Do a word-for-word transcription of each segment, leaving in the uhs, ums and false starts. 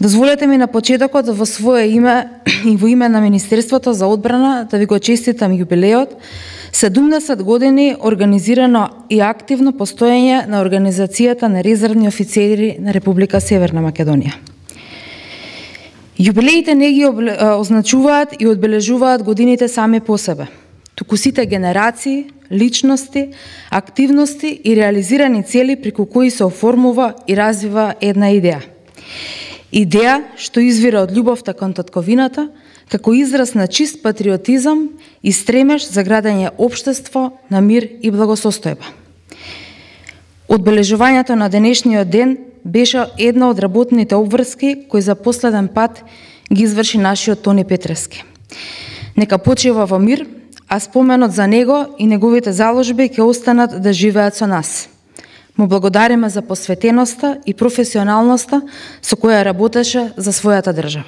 Дозволете ми на почетокот во свое име и во име на Министерството за одбрана да ви го честитам јубилеот, седумдесет години организирано и активно постоење на Организацијата на резервни офицери на Република Северна Македонија. Јубилеите не ги означуваат и одбележуваат годините сами по себе, туку сите генерации, личности, активности и реализирани цели преку кои се оформува и развива една идеја. Идеја што извира од љубовта кон татковината, како израз на чист патриотизам и стремеж за градење општество на мир и благосостојба. Одбележувањето на денешниот ден беше една од работните обврски кои за последен пат ги изврши нашиот Тони Петрески. Нека почива во мир, а споменот за него и неговите заложби ќе останат да живеат со нас. Му благодариме за посветеноста и професионалноста со која работеше за својата држава.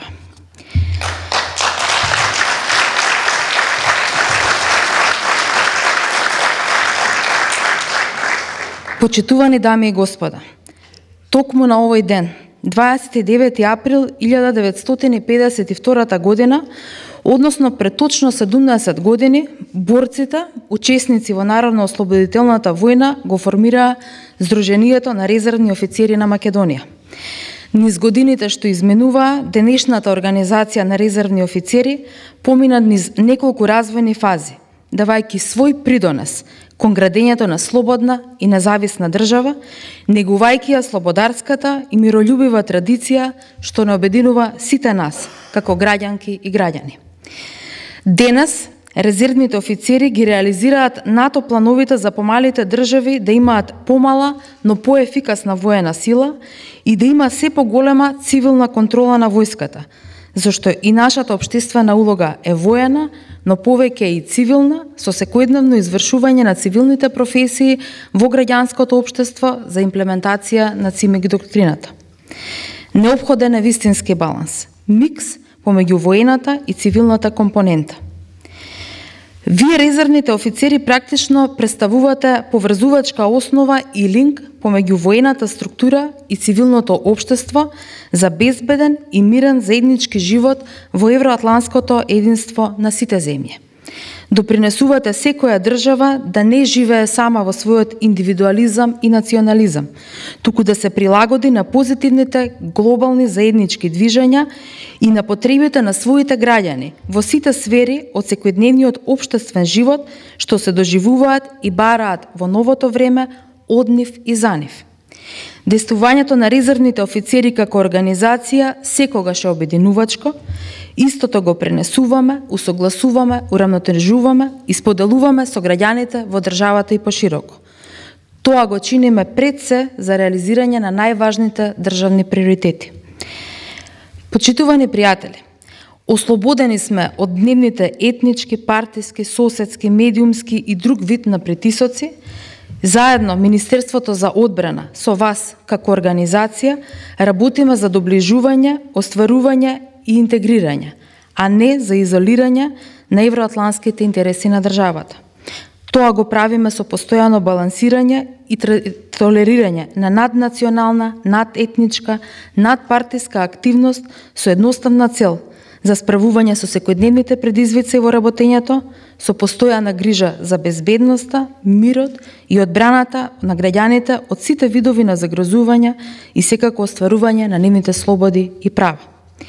Почитувани дами и господа, токму на овој ден, дваесет и девети април илјада деветстотини и педесет и втора година, односно пред точно седумдесет години, борците, учесници во Народно-ослободителната војна го формираа Сдруженијето на резервни офицери на Македонија. Низ годините што изминуваа, денешната организација на резервни офицери помина низ неколку развојни фази, давајќи свој придонес кон градењето на слободна и независна држава, негувајќи ја слободарската и миролюбива традиција што не обединува сите нас, како граѓанки и граѓани. Денес, резервните офицери ги реализираат НАТО плановите за помалите држави да имаат помала, но поефикасна воена сила и да има се поголема цивилна контрола на војската, зашто и нашата општествена улога е воена, но повеќе и цивилна, со секојдневно извршување на цивилните професии во граѓанското општество за имплементација на ЦИМИК доктрината. Неопходен е вистински баланс, микс помеѓу воената и цивилната компонента. Вие, резервните офицери, практично представувате поврзувачка основа и линк помеѓу воената структура и цивилното општество за безбеден и мирен заеднички живот во евроатланското единство на сите земји. Допринесувате секоја држава да не живее сама во својот индивидуализам и национализам, туку да се прилагоди на позитивните глобални заеднички движења и на потребите на своите граѓани во сите сфери од секојдневниот општествен живот што се доживуваат и бараат во новото време од нив и за нив. Действувањето на резервните офицери како организација секогаш е обединувачко, истото го пренесуваме, усогласуваме, урамнотежуваме и споделуваме со граѓаните во државата и пошироко. Тоа го чиниме пред се за реализирање на најважните државни приоритети. Почитувани пријатели, ослободени сме од дневните етнички, партиски, соседски, медиумски и друг вид на притисоци. Заедно Министерството за одбрана со вас како организација работиме за доближување, остварување и интегрирање, а не за изолирање на евроатланските интереси на државата. Тоа го правиме со постојано балансирање и толерирање на наднационална, надетничка, надпартиска активност со едноставна цел за справување со секојдневните предизвици во работењето, со постојана грижа за безбедноста, мирот и одбраната на граѓаните од сите видови на загрозувања и секако остварување на нивните слободи и права.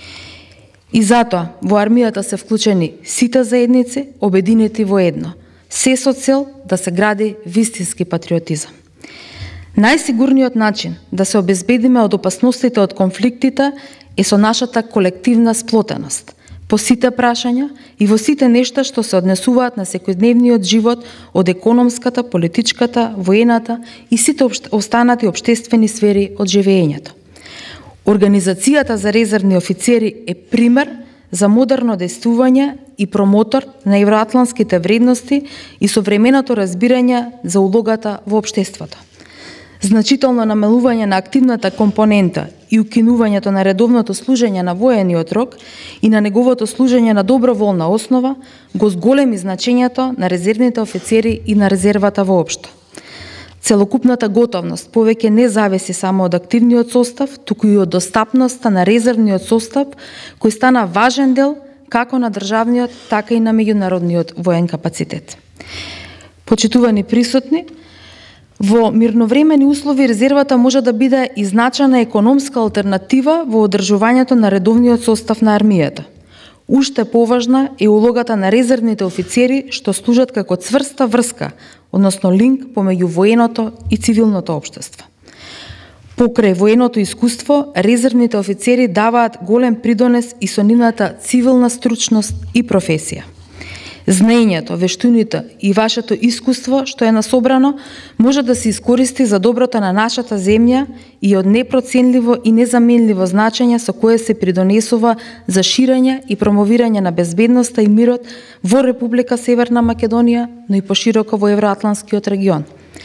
И затоа во армијата се вклучени сите заедници, обединети во едно, се со цел да се гради вистински патриотизам. Најсигурниот начин да се обезбедиме од опасностите од конфликтите е со нашата колективна сплотеност по сите прашања и во сите нешта што се однесуваат на секојдневниот живот од економската, политичката, воената и сите останати општествени сфери од живеењето. Организацијата за резервни офицери е пример за модерно действување и промотор на евроатланските вредности и современото разбирање за улогата во општеството. Значително намалување на активната компонента и укинувањето на редовното служење на воениот рок и на неговото служење на доброволна основа го зголеми значењето на резервните офицери и на резервата воопшто. Целокупната готовност повеќе не зависи само од активниот состав, туку и од достапноста на резервниот состав, кој стана важен дел како на државниот, така и на меѓународниот воен капацитет. Почитувани присутни, во мирновремени услови резервата може да биде и значајна економска алтернатива во одржувањето на редовниот состав на армијата. Уште поважна е улогата на резервните офицери што служат како цврста врска, односно линк помеѓу военото и цивилното општество. Покрај военото искуство, резервните офицери даваат голем придонес и со нивната цивилна стручност и професија. Знаењето, вештините и вашето искуство што е насобрано може да се искористи за доброто на нашата земја и од непроценливо и незаменливо значење со кое се придонесува за ширење и промовирање на безбедноста и мирот во Република Северна Македонија, но и пошироко во Евроатланскиот регион.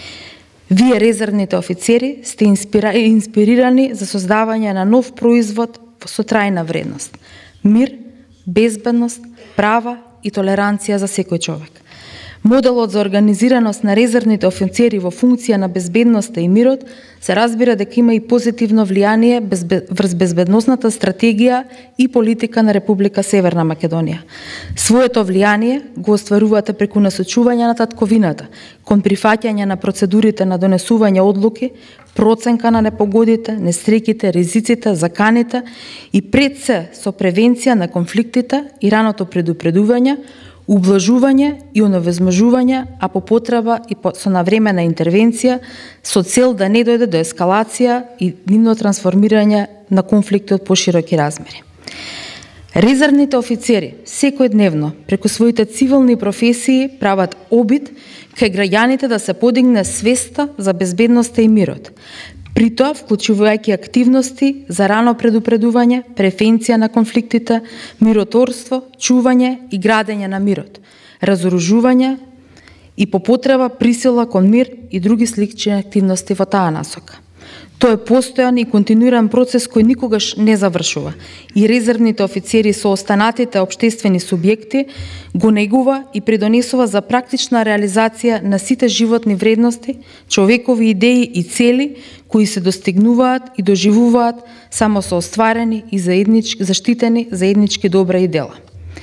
Вие, резервните офицери, сте инспирирани за создавање на нов производ со трајна вредност – мир, безбедност, права и толеранција за секој човек. Моделот за организираност на резервните офицери во функција на безбедноста и мирот се разбира дека има и позитивно влијание врз безбедносната стратегија и политика на Република Северна Македонија. Своето влијание го остварувате преку насочување на татковината, кон прифаќање на процедурите на донесување одлуки, проценка на непогодите, несреќите, ризиците, заканите и пред се со превенција на конфликтите и раното предупредување, ублажување и оневозможување, а по потреба и со навремена интервенција со цел да не дојде до ескалација и нивно трансформирање на конфликти од пошироки размери. Резервните офицери секојдневно преку своите цивилни професии прават обид кај граѓаните да се подигне свеста за безбедноста и мирот. При тоа, вклучувајќи активности за рано предупредување, превенција на конфликтите, миротворство, чување и градење на мирот, разоружување и по потреба присила кон мир и други слични активности во таа насока. Тоа е постојан и континуиран процес кој никогаш не завршува и резервните офицери со останатите општествени субјекти го негува и придонесува за практична реализација на сите животни вредности, човекови идеи и цели кои се достигнуваат и доживуваат само со остварени и заеднички, заштитени заеднички добра и дела.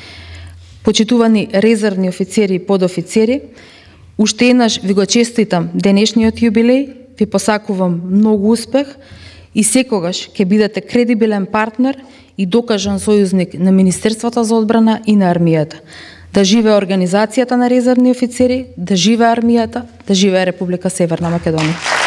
Почитувани резервни офицери и подофицери, уште еднаш ви го честитам денешниот јубилеј, ви посакувам многу успех и секогаш ќе бидете кредибилен партнер и докажан сојузник на Министерството за одбрана и на армијата. Да живее организацијата на резервни офицери, да живее армијата, да живее Република Северна Македонија.